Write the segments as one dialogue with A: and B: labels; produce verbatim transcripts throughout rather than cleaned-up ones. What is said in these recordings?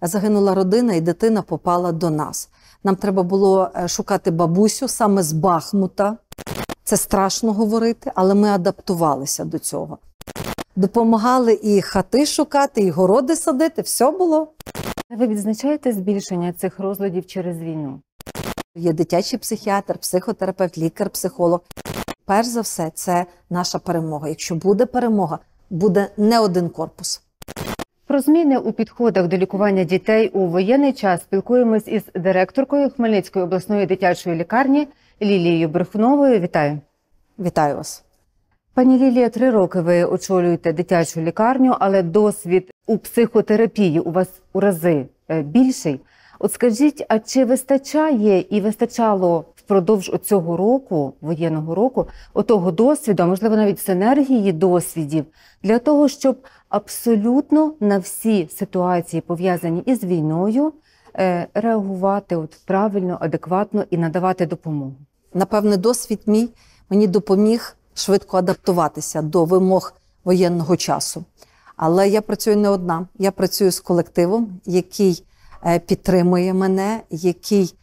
A: загинула родина і дитина попала до нас. Нам треба було шукати бабусю саме з Бахмута. Це страшно говорити, але ми адаптувалися до цього. Допомагали і хати шукати, і городи садити, все було.
B: Ви відзначаєте збільшення цих розладів через війну?
A: Є дитячий психіатр, психотерапевт, лікар, психолог. Перш за все, це наша перемога. Якщо буде перемога, буде не один корпус.
B: Про зміни у підходах до лікування дітей у воєнний час спілкуємось із директоркою Хмельницької обласної дитячої лікарні Лілією Брехуновою. Вітаю.
A: Вітаю вас.
B: Пані Лілія, три роки ви очолюєте дитячу лікарню, але досвід у психотерапії у вас у рази більший. От скажіть, а чи вистачає і вистачало впродовж цього року, воєнного року, отого досвіду, а можливо навіть синергії досвідів, для того, щоб абсолютно на всі ситуації, пов'язані із війною, реагувати от правильно, адекватно і надавати допомогу?
A: Напевне, досвід мій мені допоміг швидко адаптуватися до вимог воєнного часу. Але я працюю не одна. Я працюю з колективом, який підтримує мене, який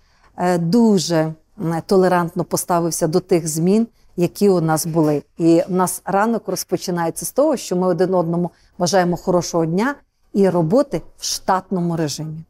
A: дуже толерантно поставився до тих змін, які у нас були. І в нас ранок розпочинається з того, що ми один одному бажаємо хорошого дня і роботи в штатному режимі.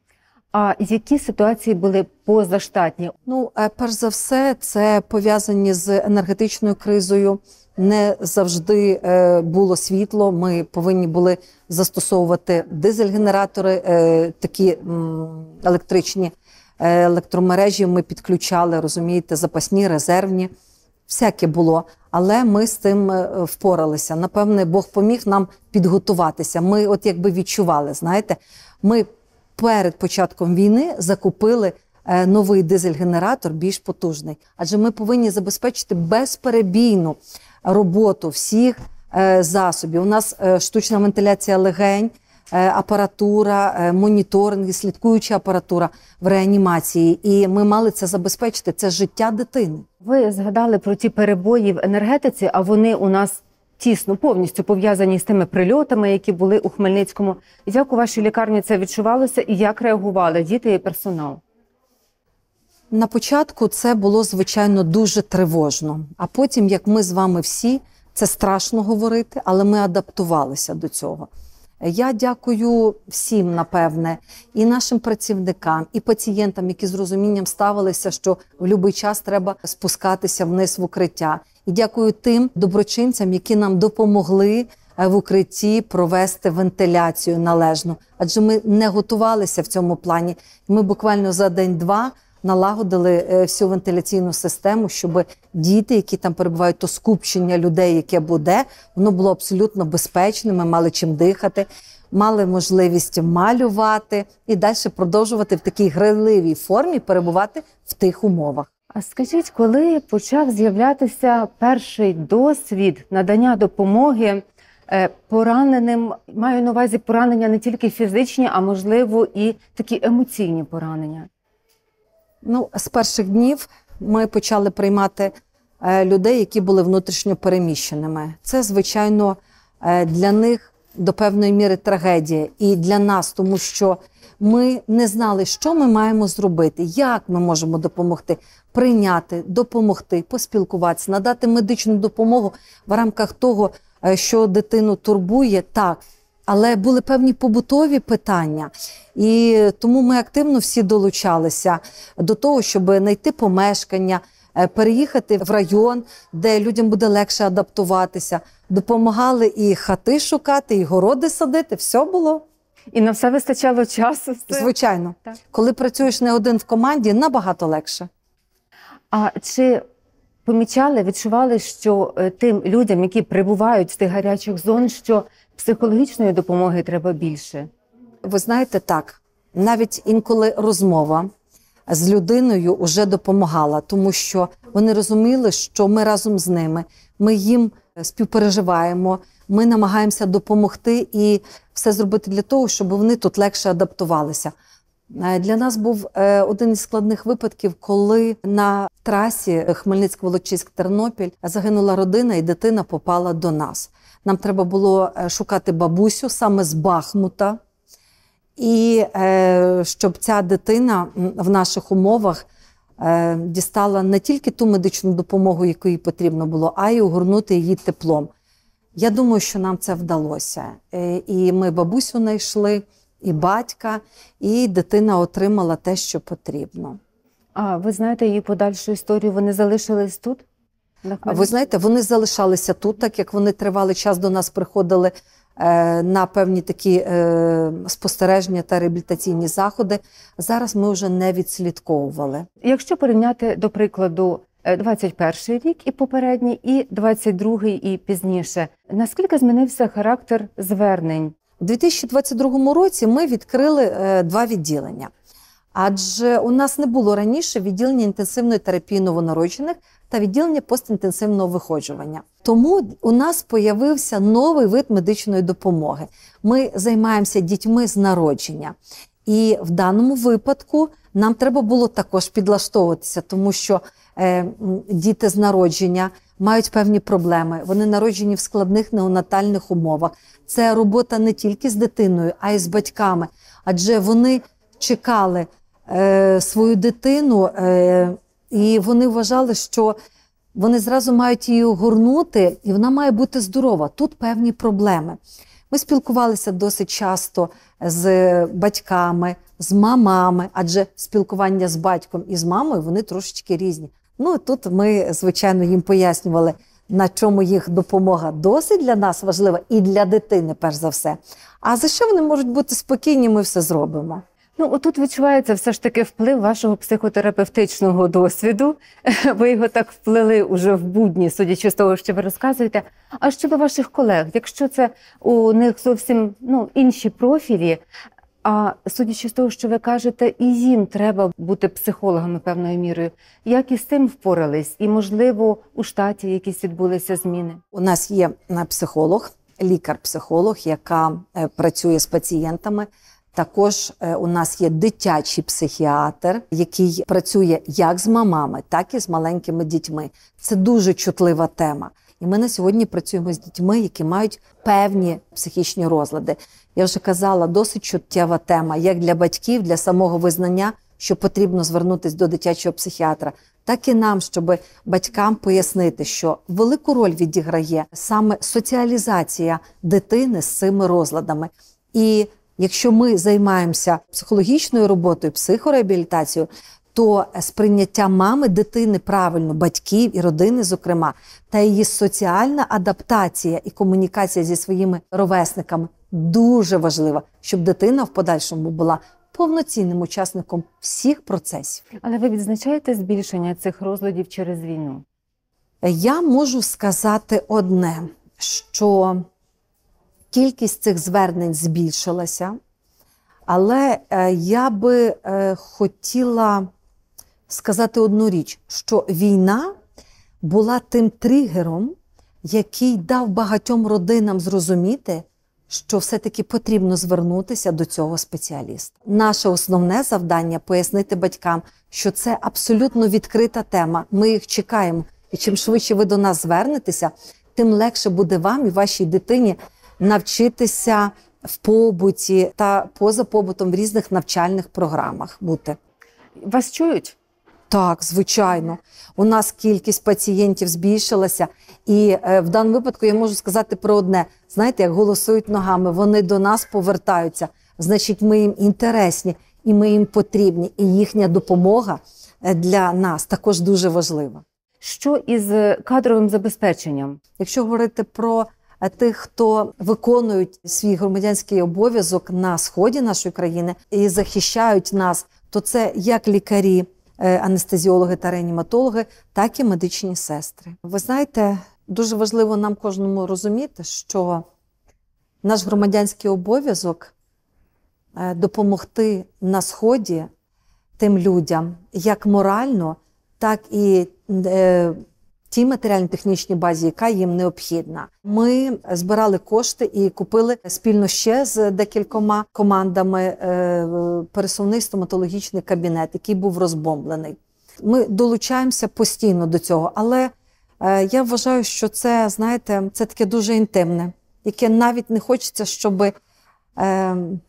B: А які ситуації були позаштатні?
A: Ну, перш за все, це пов'язані з енергетичною кризою. Не завжди було світло, ми повинні були застосовувати дизель-генератори, такі електричні електромережі ми підключали, розумієте, запасні, резервні, всяке було. Але ми з цим впоралися. Напевне, Бог поміг нам підготуватися. Ми от якби відчували, знаєте, ми перед початком війни закупили новий дизель-генератор, більш потужний. Адже ми повинні забезпечити безперебійну роботу всіх е, засобів. У нас е, штучна вентиляція легень, е, апаратура, е, моніторинг, слідкуюча апаратура в реанімації. І ми мали це забезпечити. Це життя дитини.
B: Ви згадали про ті перебої в енергетиці, а вони у нас тісно, повністю пов'язані з тими прильотами, які були у Хмельницькому. Як у вашій лікарні це відчувалося і як реагували діти і персонал?
A: На початку це було, звичайно, дуже тривожно. А потім, як ми з вами всі, це страшно говорити, але ми адаптувалися до цього. Я дякую всім, напевне, і нашим працівникам, і пацієнтам, які з розумінням ставилися, що в будь-який час треба спускатися вниз в укриття. І дякую тим доброчинцям, які нам допомогли в укритті провести вентиляцію належну. Адже ми не готувалися в цьому плані. Ми буквально за день-два налагодили всю вентиляційну систему, щоб діти, які там перебувають, то скупчення людей, яке буде, воно було абсолютно безпечним, ми мали чим дихати, мали можливість малювати і далі продовжувати в такій грайливій формі перебувати в тих умовах.
B: А скажіть, коли почав з'являтися перший досвід надання допомоги пораненим, маю на увазі поранення не тільки фізичні, а можливо і такі емоційні поранення?
A: Ну, з перших днів ми почали приймати е, людей, які були внутрішньо переміщеними. Це, звичайно, е, для них до певної міри трагедія. І для нас, тому що ми не знали, що ми маємо зробити, як ми можемо допомогти, прийняти, допомогти, поспілкуватися, надати медичну допомогу в рамках того, е, що дитину турбує, так. Але були певні побутові питання, і тому ми активно всі долучалися до того, щоб знайти помешкання, переїхати в район, де людям буде легше адаптуватися. Допомагали і хати шукати, і городи садити, все було.
B: І на все вистачало часу?
A: Звичайно.
B: Так.
A: Коли працюєш не один в команді, набагато легше.
B: А чи помічали, відчували, що тим людям, які прибувають з тих гарячих зон, що психологічної допомоги треба більше?
A: Ви знаєте, так, навіть інколи розмова з людиною вже допомагала, тому що вони розуміли, що ми разом з ними, ми їм співпереживаємо, ми намагаємося допомогти і все зробити для того, щоб вони тут легше адаптувалися. Для нас був один із складних випадків, коли на трасі Хмельницьк-Волочиськ-Тернопіль загинула родина і дитина попала до нас. Нам треба було шукати бабусю саме з Бахмута. і е, щоб ця дитина в наших умовах е, дістала не тільки ту медичну допомогу, яку їй потрібно було, а й огорнути її теплом. Я думаю, що нам це вдалося. Е, і ми бабусю знайшли, і батька, і дитина отримала те, що потрібно.
B: А ви знаєте її подальшу історію? Вони залишились тут?
A: Ви знаєте, вони залишалися тут, так як вони тривалий час до нас приходили е, на певні такі е, спостереження та реабілітаційні заходи. Зараз ми вже не відслідковували.
B: Якщо порівняти, до прикладу, двадцять перший рік і попередній, і двадцять другий і пізніше, наскільки змінився характер звернень?
A: У дві тисячі двадцять другому році ми відкрили е, два відділення. Адже у нас не було раніше відділення інтенсивної терапії новонароджених та відділення постінтенсивного виходжування. Тому у нас з'явився новий вид медичної допомоги. Ми займаємося дітьми з народження. І в даному випадку нам треба було також підлаштовуватися, тому що е, діти з народження мають певні проблеми. Вони народжені в складних неонатальних умовах. Це робота не тільки з дитиною, а й з батьками. Адже вони чекали е, свою дитину, е, і вони вважали, що вони зразу мають її огорнути, і вона має бути здорова. Тут певні проблеми. Ми спілкувалися досить часто з батьками, з мамами, адже спілкування з батьком і з мамою, вони трошечки різні. Ну, тут ми, звичайно, їм пояснювали, на чому їх допомога досить для нас важлива і для дитини, перш за все. А за що вони можуть бути спокійні, ми все зробимо.
B: Ну, отут відчувається все ж таки вплив вашого психотерапевтичного досвіду. Ви його так вплели уже в будні, судячи з того, що ви розказуєте. А щодо ваших колег, якщо це у них зовсім ну, інші профілі, а судячи з того, що ви кажете, і їм треба бути психологами певною мірою, як із цим впорались? І, можливо, у штаті якісь відбулися зміни?
A: У нас є психолог, лікар-психолог, яка працює з пацієнтами. Також у нас є дитячий психіатр, який працює як з мамами, так і з маленькими дітьми. Це дуже чутлива тема. І ми на сьогодні працюємо з дітьми, які мають певні психічні розлади. Я вже казала, досить чуттєва тема, як для батьків, для самого визнання, що потрібно звернутися до дитячого психіатра, так і нам, щоб батькам пояснити, що велику роль відіграє саме соціалізація дитини з цими розладами. І якщо ми займаємося психологічною роботою, психореабілітацією, то сприйняття мами, дитини правильно, батьків і родини, зокрема, та її соціальна адаптація і комунікація зі своїми ровесниками дуже важлива, щоб дитина в подальшому була повноцінним учасником всіх процесів.
B: Але ви відзначаєте збільшення цих розладів через війну?
A: Я можу сказати одне, що кількість цих звернень збільшилася, але я би хотіла сказати одну річ, що війна була тим тригером, який дав багатьом родинам зрозуміти, що все-таки потрібно звернутися до цього спеціаліста. Наше основне завдання – пояснити батькам, що це абсолютно відкрита тема, ми їх чекаємо. І чим швидше ви до нас звернетеся, тим легше буде вам і вашій дитині навчитися в побуті та поза побутом в різних навчальних програмах бути.
B: Вас чують?
A: Так, звичайно. У нас кількість пацієнтів збільшилася. І е, в даному випадку я можу сказати про одне. Знаєте, як голосують ногами, вони до нас повертаються. Значить, ми їм інтересні, і ми їм потрібні. І їхня допомога для нас також дуже важлива.
B: Що із кадровим забезпеченням?
A: Якщо говорити про тих, хто виконують свій громадянський обов'язок на сході нашої країни і захищають нас, то це як лікарі, анестезіологи та реаніматологи, так і медичні сестри. Ви знаєте, дуже важливо нам кожному розуміти, що наш громадянський обов'язок допомогти на сході тим людям, як морально, так і е, тій матеріально-технічній базі, яка їм необхідна. Ми збирали кошти і купили спільно ще з декількома командами е, пересувний стоматологічний кабінет, який був розбомблений. Ми долучаємося постійно до цього, але е, я вважаю, що це, знаєте, це таке дуже інтимне, яке навіть не хочеться, щоб е,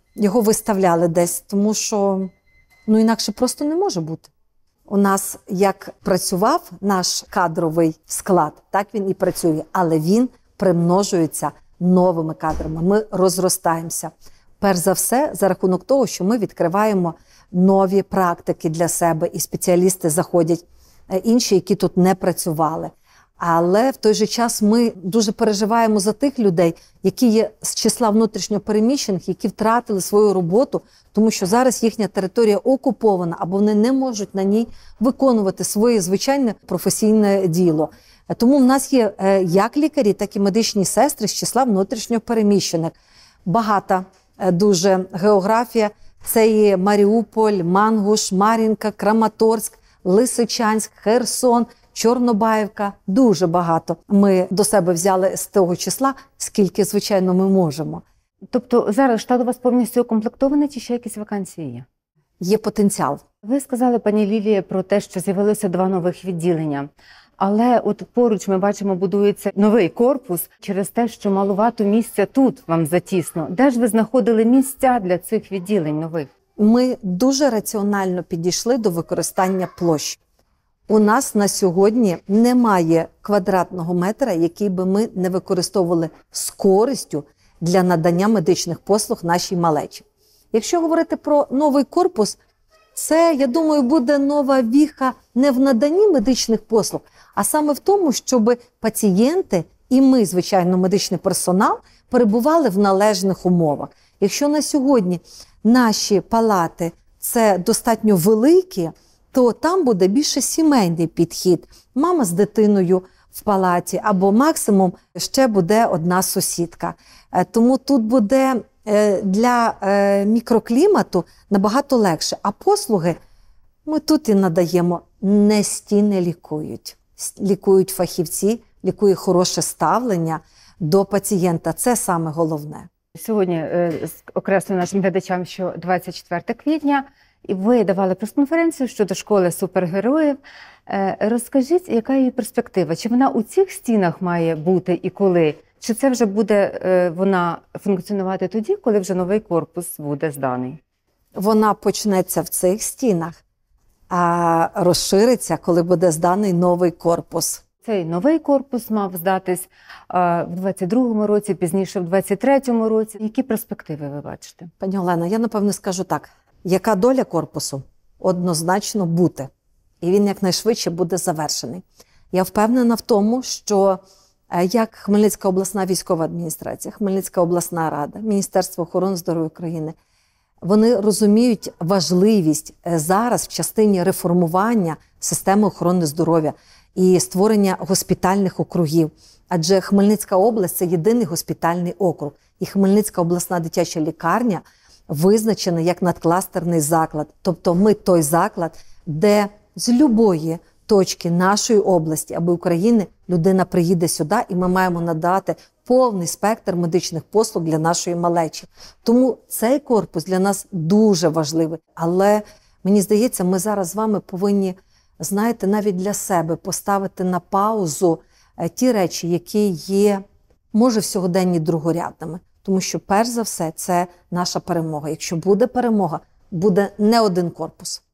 A: його виставляли десь, тому що ну, інакше просто не може бути. У нас як працював наш кадровий склад, так він і працює, але він примножується новими кадрами. Ми розростаємося. Перш за все, за рахунок того, що ми відкриваємо нові практики для себе, і спеціалісти заходять, інші, які тут не працювали. Але в той же час ми дуже переживаємо за тих людей, які є з числа внутрішньопереміщених, які втратили свою роботу, тому що зараз їхня територія окупована, або вони не можуть на ній виконувати своє звичайне професійне діло. Тому в нас є як лікарі, так і медичні сестри з числа внутрішньопереміщених. Багата дуже географія. Це є Маріуполь, Мангуш, Мар'їнка, Краматорськ, Лисичанськ, Херсон, Чорнобаївка. Дуже багато ми до себе взяли з того числа, скільки, звичайно, ми можемо.
B: Тобто зараз штат у вас повністю укомплектований, чи ще якісь вакансії є?
A: Є потенціал.
B: Ви сказали, пані Лілія, про те, що з'явилося два нових відділення. Але от поруч ми бачимо, будується новий корпус через те, що малувато місця тут вам затісно. Де ж ви знаходили місця для цих відділень нових?
A: Ми дуже раціонально підійшли до використання площ. У нас на сьогодні немає квадратного метра, який би ми не використовували з користю для надання медичних послуг нашій малечі. Якщо говорити про новий корпус, це, я думаю, буде нова віха не в наданні медичних послуг, а саме в тому, щоб пацієнти і ми, звичайно, медичний персонал, перебували в належних умовах. Якщо на сьогодні наші палати – це достатньо великі, то там буде більше сімейний підхід. Мама з дитиною в палаті, або максимум ще буде одна сусідка. Тому тут буде для мікроклімату набагато легше. А послуги ми тут і надаємо. Не стіни лікують. Лікують фахівці, лікує хороше ставлення до пацієнта. Це саме головне.
B: Сьогодні окреслюю нашим глядачам, що двадцять четвертого квітня, і ви давали прес-конференцію щодо школи супергероїв. Розкажіть, яка її перспектива? Чи вона у цих стінах має бути і коли? Чи це вже буде вона функціонувати тоді, коли вже новий корпус буде зданий?
A: Вона почнеться в цих стінах, а розшириться, коли буде зданий новий корпус.
B: Цей новий корпус мав здатись в двадцять другому році, пізніше в двадцять третьому році. Які перспективи ви бачите?
A: Пані Олена, я напевно скажу так. Яка доля корпусу? Однозначно бути. І він якнайшвидше буде завершений. Я впевнена в тому, що як Хмельницька обласна військова адміністрація, Хмельницька обласна рада, Міністерство охорони здоров'я України, вони розуміють важливість зараз в частині реформування системи охорони здоров'я і створення госпітальних округів. Адже Хмельницька область – це єдиний госпітальний округ. І Хмельницька обласна дитяча лікарня визначена як надкластерний заклад. Тобто ми той заклад, де з любої точки нашої області або України людина приїде сюди, і ми маємо надати повний спектр медичних послуг для нашої малечі. Тому цей корпус для нас дуже важливий. Але, мені здається, ми зараз з вами повинні, знаєте, навіть для себе поставити на паузу ті речі, які є, може, в сьогоденні другорядними. Тому що, перш за все, це наша перемога. Якщо буде перемога, буде не один корпус.